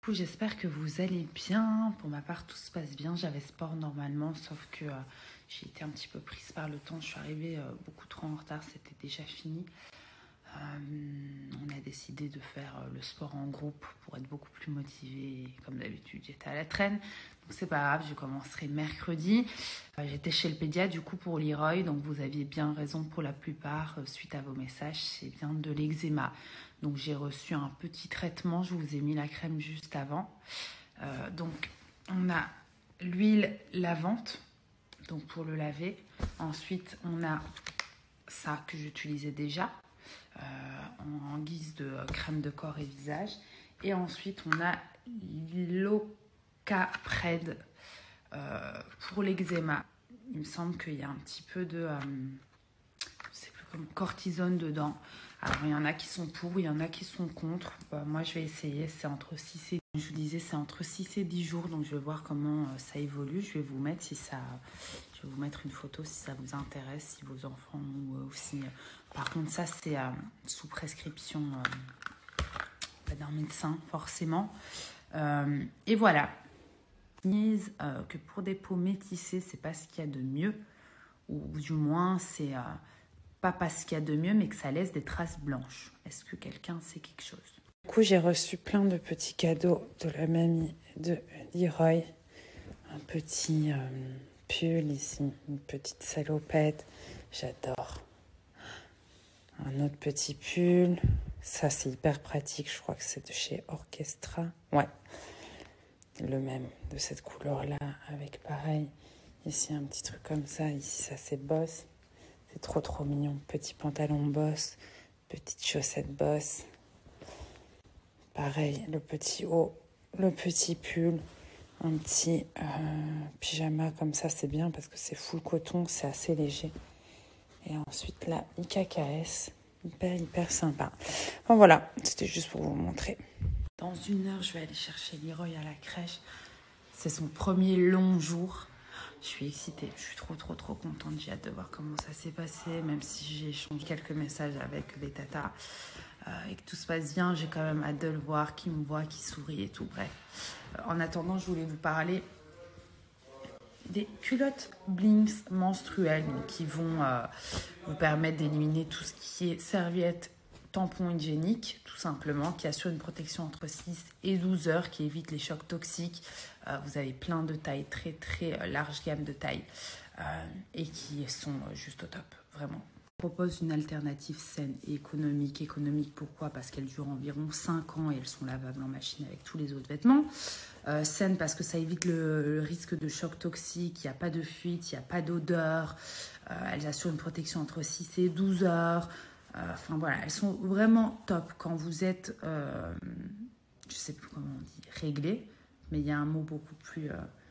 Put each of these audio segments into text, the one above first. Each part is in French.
J'espère que vous allez bien. Pour ma part, tout se passe bien. J'avais sport normalement, sauf que j'ai été un petit peu prise par le temps. Je suis arrivée beaucoup trop en retard, c'était déjà fini. On a décidé de faire le sport en groupe pour être beaucoup plus motivée. Comme d'habitude, j'étais à la traîne. Donc c'est pas grave, je commencerai mercredi. J'étais chez le pédiatre du coup pour Leroy. Donc vous aviez bien raison pour la plupart. Suite à vos messages, c'est bien de l'eczéma. Donc j'ai reçu un petit traitement. Je vous ai mis la crème juste avant. Donc on a l'huile lavante donc pour le laver. Ensuite on a ça que j'utilisais déjà. En guise de crème de corps et visage. Et ensuite, on a l'Ocapred pour l'eczéma. Il me semble qu'il y a un petit peu de je sais plus comment, cortisone dedans. Alors, il y en a qui sont pour, il y en a qui sont contre. Moi, je vais essayer. C'est entre 6 et... Je vous disais, c'est entre 6 et 10 jours. Donc, je vais voir comment ça évolue. Je vais vous mettre si ça... Je vais vous mettre une photo si ça vous intéresse, si vos enfants ou si... Par contre, ça, c'est sous prescription d'un médecin, forcément. Et voilà. Disent que pour des peaux métissées, c'est pas ce qu'il y a de mieux. Ou du moins, c'est pas parce qu'il y a de mieux, mais que ça laisse des traces blanches. Est-ce que quelqu'un sait quelque chose? Du coup, j'ai reçu plein de petits cadeaux de la mamie de Leroy. Un petit pull ici, une petite salopette. J'adore. Un autre petit pull. Ça, c'est hyper pratique. Je crois que c'est de chez Orchestra. Ouais. Le même, de cette couleur-là. Avec pareil. Ici, un petit truc comme ça. Ici, ça, c'est Boss. C'est trop, trop mignon. Petit pantalon Boss. Petite chaussette Boss. Pareil, le petit haut. Le petit pull. Un petit pyjama comme ça, c'est bien parce que c'est full coton. C'est assez léger. Et ensuite, la IKKS, hyper sympa. Enfin, voilà, c'était juste pour vous montrer. Dans 1 heure, je vais aller chercher Leroy à la crèche. C'est son premier long jour. Je suis excitée, je suis trop contente. J'ai hâte de voir comment ça s'est passé, même si j'ai échangé quelques messages avec des tatas et que tout se passe bien. J'ai quand même hâte de le voir, qu'il me voit, qu'il sourit et tout. Bref, en attendant, je voulais vous parler des culottes Blinks menstruelles qui vont vous permettre d'éliminer tout ce qui est serviette, tampon hygiénique, tout simplement, qui assure une protection entre 6 et 12 heures, qui évite les chocs toxiques. Vous avez plein de tailles, très large gamme de tailles et qui sont juste au top, vraiment. Je propose une alternative saine et économique. Économique, pourquoi? Parce qu'elles durent environ 5 ans et elles sont lavables en machine avec tous les autres vêtements. Saine parce que ça évite le risque de choc toxique, il n'y a pas de fuite, il n'y a pas d'odeur. Elles assurent une protection entre 6 et 12 heures. Enfin voilà, elles sont vraiment top quand vous êtes, je ne sais plus comment on dit, réglé. Mais il y a un mot beaucoup plus...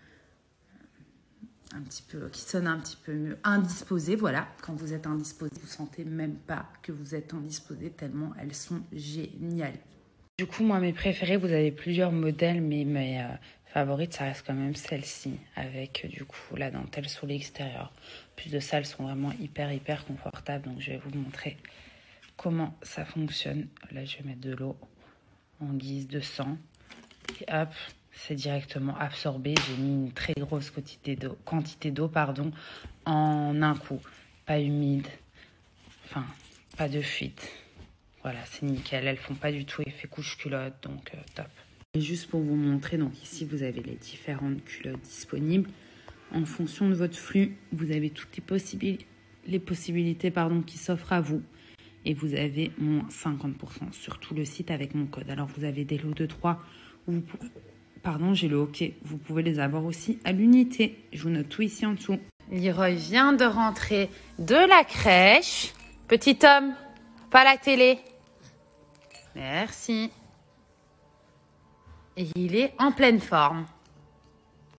un petit peu, qui sonne un petit peu mieux, indisposé, voilà. Quand vous êtes indisposé, vous ne sentez même pas que vous êtes indisposé tellement elles sont géniales. Du coup, moi, mes préférées, vous avez plusieurs modèles, mais mes favorites, ça reste quand même celle-ci, avec du coup la dentelle sur l'extérieur. Plus de ça, elles sont vraiment hyper confortables, donc je vais vous montrer comment ça fonctionne. Là, je vais mettre de l'eau en guise de sang, et hop, c'est directement absorbé. J'ai mis une très grosse quantité d'eau en un coup. Pas humide, enfin, pas de fuite. Voilà, c'est nickel. Elles font pas du tout effet couche-culotte, donc top. Et juste pour vous montrer, donc ici, vous avez les différentes culottes disponibles. En fonction de votre flux, vous avez toutes les possibilités qui s'offrent à vous. Et vous avez moins 50% sur tout le site avec mon code. Alors, vous avez des lots de 3 où vous pouvez... Pardon, j'ai le OK. Vous pouvez les avoir aussi à l'unité. Je vous note tout ici en dessous. Leroy vient de rentrer de la crèche. Petit homme, pas la télé. Merci. Et il est en pleine forme.